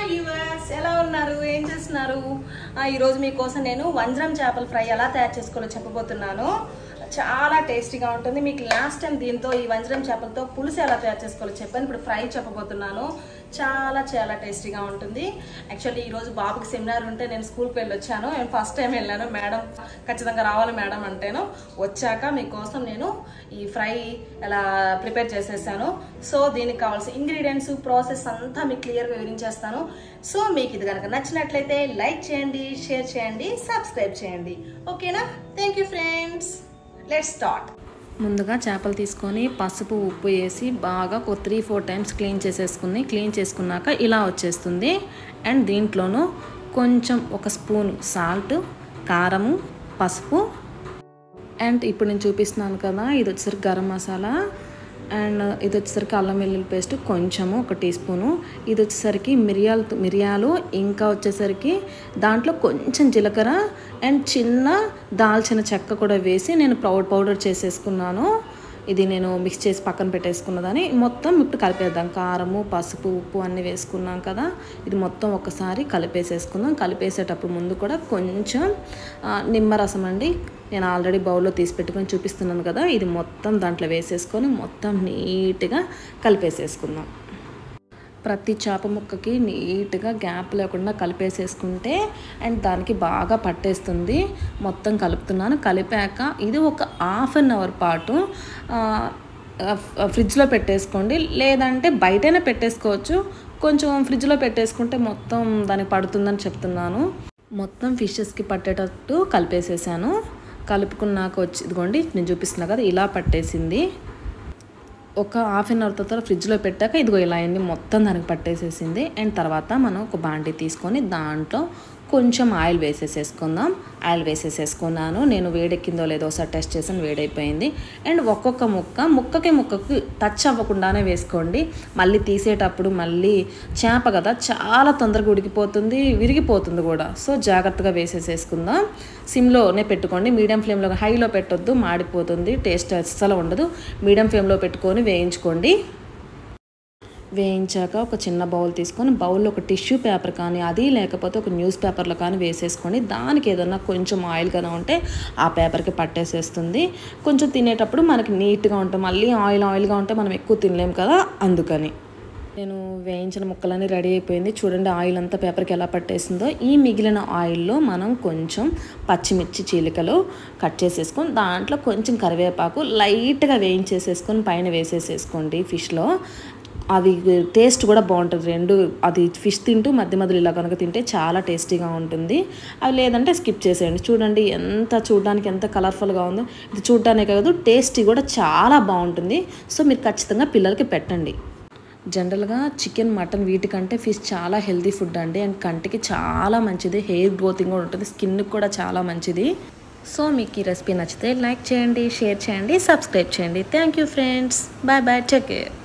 viewers ఎలా ఉన్నారు ఏం చేస్తున్నారు ఈ రోజు మీకోసం నేను వంజరం చేపల ఫ్రై ఎలా తయారు చేసుకోవాలో చెప్పబోతున్నాను చాలా టేస్టీగా ఉంటుంది మీకు లాస్ట్ టైం దీంతో ఈ వంజరం చేపలతో పులుసు ఎలా తయారు చేసుకోవాలో చెప్పాను ఇప్పుడు ఫ్రై చెప్పబోతున్నాను చాలా చాలా టేస్టీగా ఉంటుంది యాక్చువల్లీ ఈ రోజు బాబుకి సెమినార్ ఉంటే నేను స్కూల్కి వెళ్ళి వచ్చాను నేను ఫస్ట్ టైం వెళ్ళాను మేడం ఖచ్చితంగా రావాలి మేడం అంటేను వచ్చాక మీకోసం నేను ఈ ఫ్రై ఎలా ప్రిపేర్ చేసేసాను సో దీనికి కావాల్సిన ఇంగ్రీడియంట్స్ ప్రాసెస్ అంతా మీకు క్లియర్గా వివరించేస్తాను సో మీకు ఇది కనుక నచ్చినట్లయితే లైక్ చేయండి షేర్ చేయండి సబ్స్క్రైబ్ చేయండి ఓకేనా thank you friends let's start ముందుగా చేపలు తీసుకొని పసుపు ఉప్పు వేసి బాగా 3-4 టైమ్స్ క్లీన్ చేసుకున్నాక ఇలా వచ్చేస్తుంది అండ్ దీంట్లోనూ కొంచెం ఒక స్పూన్ సాల్ట్ కారము పసుపు అండ్ ఇప్పుడు నేను చూపిస్తున్నాను కదా ఇది వచ్చేసరికి గరం మసాలా అండ్ ఇది వచ్చేసరికి అల్లం వెల్లుల్లి పేస్ట్ కొంచెము 1 టీ స్పూను ఇది వచ్చేసరికి మిరియాలు ఇంకా వచ్చేసరికి దాంట్లో కొంచెం జీలకర్ర అండ్ చిన్న దాల్చిన చెక్క కూడా వేసి నేను పౌడర్ చేసేసుకున్నాను ఇది నేను మిక్స్ చేసి పక్కన పెట్టేసుకున్నదని మొత్తం ఇప్పుడు కలిపేద్దాం కారము పసుపు ఉప్పు అన్నీ వేసుకున్నాం కదా ఇది మొత్తం ఒకసారి కలిపేసేసుకుందాం కలిపేసేటప్పుడు ముందు కూడా కొంచెం నిమ్మరసం అండి నేను ఆల్రెడీ బౌల్లో తీసి పెట్టుకొని చూపిస్తున్నాను కదా ఇది మొత్తం దాంట్లో వేసేసుకొని మొత్తం నీట్గా కలిపేసేసుకుందాం ప్రతి చేప ముక్కకి నీట్గా గ్యాప్ లేకుండా కలిపేసేసుకుంటే అండ్ దానికి బాగా పట్టేస్తుంది మొత్తం కలుపుతున్నాను కలిపాక ఇది ఒక ½ అవర్ పాటు ఫ్రిడ్జ్లో పెట్టేసుకోండి లేదంటే బయటైనా పెట్టేసుకోవచ్చు కొంచెం ఫ్రిడ్జ్లో పెట్టేసుకుంటే మొత్తం దానికి పడుతుందని చెప్తున్నాను మొత్తం ఫిషెస్కి పట్టేటట్టు కలిపేసేసాను కలుపుకున్నాక వచ్చి ఇదిగోండి నేను చూపిస్తున్నా కదా ఇలా పట్టేసింది ఒక ½ అవర్ తర్వాత ఫ్రిడ్జ్లో పెట్టాక ఇదిగో ఇలా అయింది మొత్తం దానికి పట్టేసేసింది అండ్ తర్వాత మనం ఒక బాండీ తీసుకొని దాంట్లో కొంచెం ఆయిల్ వేసేసేసుకుందాం ఆయిల్ వేసేసేసుకున్నాను నేను వేడెక్కిందో లేదో ఒకసారి టెస్ట్ చేసాను వేడైపోయింది అండ్ ఒక్కొక్క ముక్కకి టచ్ అవ్వకుండానే వేసుకోండి మళ్ళీ తీసేటప్పుడు మళ్ళీ చేప కదా చాలా తొందరగా ఉడికిపోతుంది విరిగిపోతుంది కూడా సో జాగ్రత్తగా వేసేసేసుకుందాం సిమ్లోనే పెట్టుకోండి మీడియం ఫ్లేమ్లో హైలో పెట్టొద్దు మాడిపోతుంది టేస్ట్ అస్సలు ఉండదు మీడియం ఫ్లేమ్లో పెట్టుకొని వేయించుకోండి వేయించాక ఒక చిన్న బౌల్ తీసుకొని బౌల్లో ఒక టిష్యూ పేపర్ కానీ అది లేకపోతే ఒక న్యూస్ పేపర్లో కానీ వేసేసుకొని దానికి ఏదన్నా కొంచెం ఆయిల్ కదా ఉంటే ఆ పేపర్కి పట్టేసేస్తుంది కొంచెం తినేటప్పుడు మనకి నీట్గా ఉంటుంది మళ్ళీ ఆయిల్గా ఉంటే మనం ఎక్కువ తినలేం కదా అందుకని నేను వేయించిన ముక్కలన్నీ రెడీ అయిపోయింది చూడండి ఆయిల్ అంతా పేపర్కి ఎలా పట్టేసిందో ఈ మిగిలిన ఆయిల్లో మనం కొంచెం పచ్చిమిర్చి చీలికలు కట్ చేసేసుకొని దాంట్లో కొంచెం కరివేపాకు లైట్గా వేయించేసేసుకొని పైన వేసేసేసుకోండి ఫిష్లో అది టేస్ట్ కూడా బాగుంటుంది అది ఫిష్ తింటూ మధ్యలో ఇలా కనుక తింటే చాలా టేస్టీగా ఉంటుంది అది లేదంటే స్కిప్ చేసేయండి చూడండి చూడడానికి ఎంత కలర్ఫుల్గా ఉందో ఇది చూడడానికే కాదు టేస్టీ కూడా చాలా బాగుంటుంది సో మీరు ఖచ్చితంగా పిల్లలకి పెట్టండి జనరల్గా చికెన్ మటన్ వీటికంటే ఫిష్ చాలా హెల్తీ ఫుడ్ అండి అండ్ కంటికి చాలా మంచిది హెయిర్ గ్రోతింగ్ కూడా ఉంటుంది స్కిన్కి కూడా చాలా మంచిది సో మీకు ఈ రెసిపీ నచ్చితే లైక్ చేయండి షేర్ చేయండి సబ్స్క్రైబ్ చేయండి thank you friends bye take care